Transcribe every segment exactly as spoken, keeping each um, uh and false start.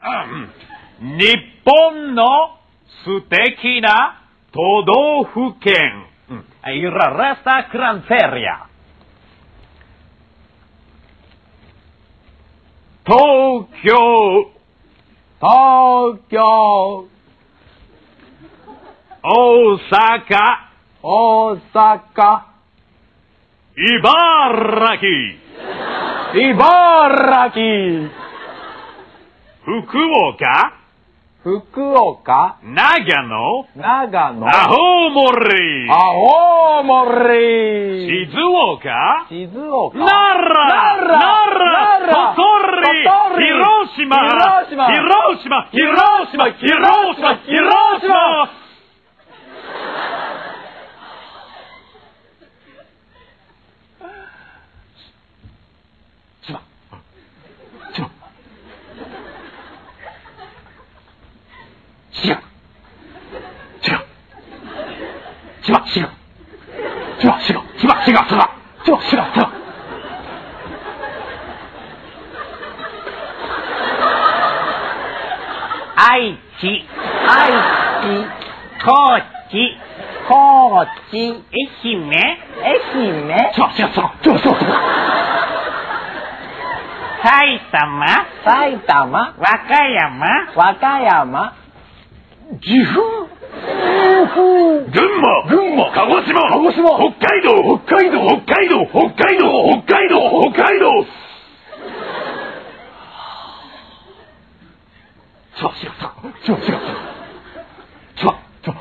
うん、日本の素敵な都道府県。うん、いられしたクランフェリア。東京。 東京。 大阪。 大阪。 茨城。 茨城。 福岡。 福岡。 長野。 長野。 青森。 青森。 静岡。 静岡。 奈良。 奈良。 奈良。鳥取。広島。 広島。 広島。広島。広島。広島。千葉。千葉。違う。違う。千葉、違う。千葉、違う。千葉、違う。千葉、違う。千葉。愛知。 愛知。 高知。 高知。 愛媛。 愛媛。 千葉、違う。千葉、違う。千葉。埼玉。 埼玉。 和歌山。 和歌山。 岐阜。群馬。群馬。鹿児島。鹿児島。北海道。北海道。北海道。北海道。北海道。北海道。千葉、違う。千葉、違う。千葉、千葉。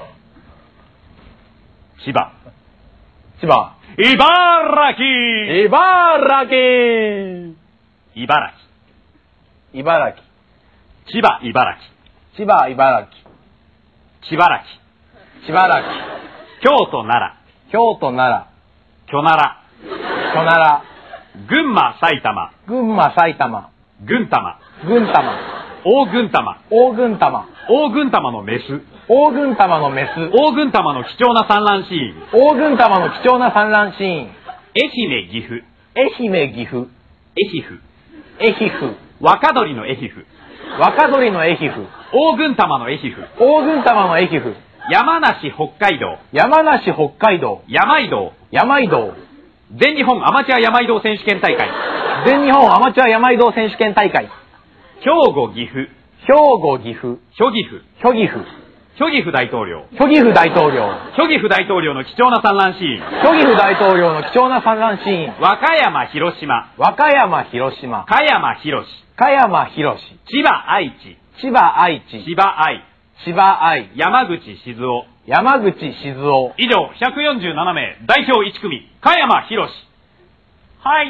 千葉。 千葉。 茨城。 茨城。 茨城。 茨城。 千葉、茨城。 千葉、茨城。 千葉城。 千葉京都、奈良。 京都、奈良。 京奈京奈良。 群馬、埼玉。 群馬、埼玉。 群玉。 群玉。 大群玉。 大群玉。 大群玉のメス。 大群玉のメス。 大群玉の貴重な産卵シーン。 大群玉の貴重な産卵シーン。 愛媛、岐阜。 愛媛、岐阜。 エヒフ。 エヒフ。 若鳥のエヒフ。 若鳥のエヒフ。 大群玉のエヒフ。 大群玉のエヒフ。 山梨、北海道。 山梨、北海道。 山移動。 山移動。 全日本アマチュア山移動選手権大会。 全日本アマチュア山移動選手権大会。 兵庫、岐阜。 兵庫、岐阜。 諸岐阜。 諸岐阜。 諸岐阜大統領。 諸岐阜大統領。 諸岐阜大統領の貴重な産卵シーン。 諸岐阜大統領の貴重な産卵シーン。 和歌山、広島。 和歌山、広島。 香山、広し。 香山、広し。 千葉、愛知。 千葉、愛知。 千葉、愛。 千葉、愛。 山口、静雄。 山口、静雄。 以上、ひゃくよんじゅうななめい、代表いち組、香山、広し。はい。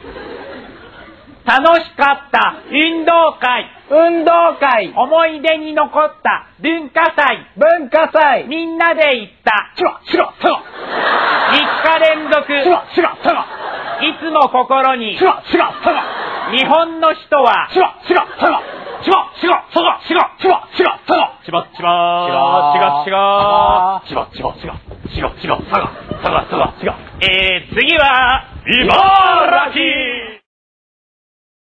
楽しかった運動会。 運動会。 思い出に残った文化祭。 文化祭。 みんなで行った。 しろ、しろ、しろ。 みっか連続。 しろ、しろ、しろ。 いつも心に。 しろ、しろ、しろ。 日本の人は。 しろ、しろ、しろ。しろ、しろ、しろ、しろ、しろ、しろ、しろ。 しば、しば、しが、しが。 しば、しば、しが。しが、しが、さが、さが、さが、しが。 えー、次は、